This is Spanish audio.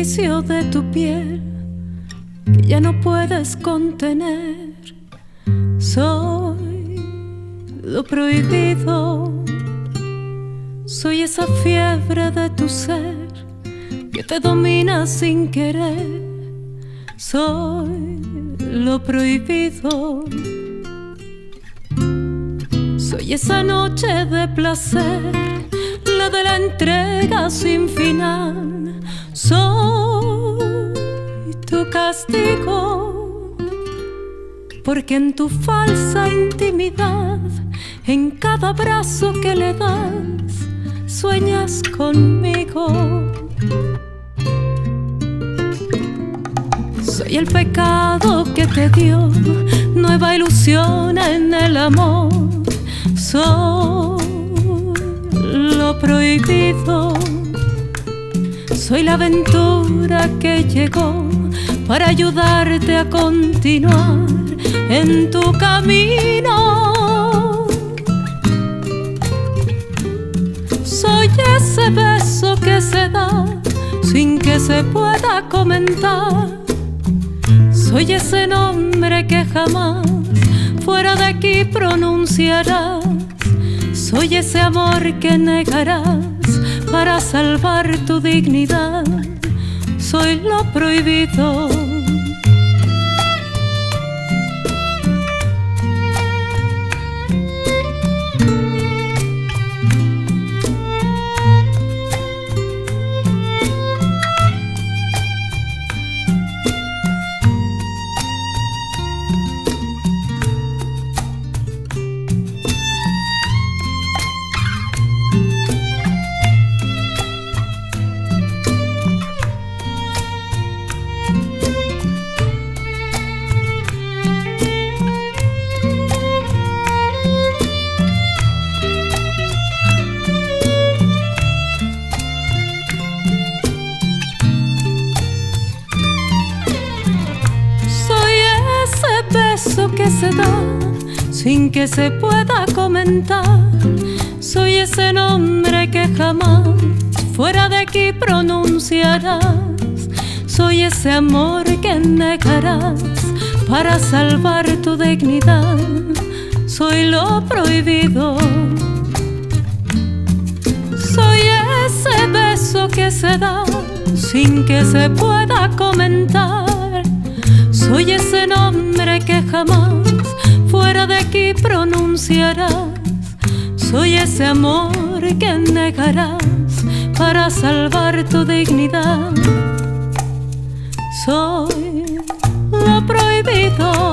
sacrificio de tu piel que ya no puedes contener. Soy lo prohibido, soy esa fiebre de tu ser que te domina sin querer. Soy lo prohibido, soy esa noche de placer, la de la entrega sin final. Soy tu castigo, porque en tu falsa intimidad, en cada abrazo que le das, sueñas conmigo. Soy el pecado que te dio nueva ilusión en el amor. Soy lo prohibido, soy la aventura que llegó para ayudarte a continuar en tu camino. Soy ese beso que se da sin que se pueda comentar. Soy ese nombre que jamás fuera de aquí pronunciarás. Soy ese amor que negarás para salvar tu dignidad. Soy lo prohibido. Beso que se da sin que se pueda comentar. Soy ese nombre que jamás fuera de aquí pronunciarás. Soy ese amor que negarás para salvar tu dignidad. Soy lo prohibido. Soy ese beso que se da sin que se pueda comentar. Soy ese nombre que jamás fuera de aquí pronunciarás. Soy ese amor que negarás para salvar tu dignidad. Soy lo prohibido.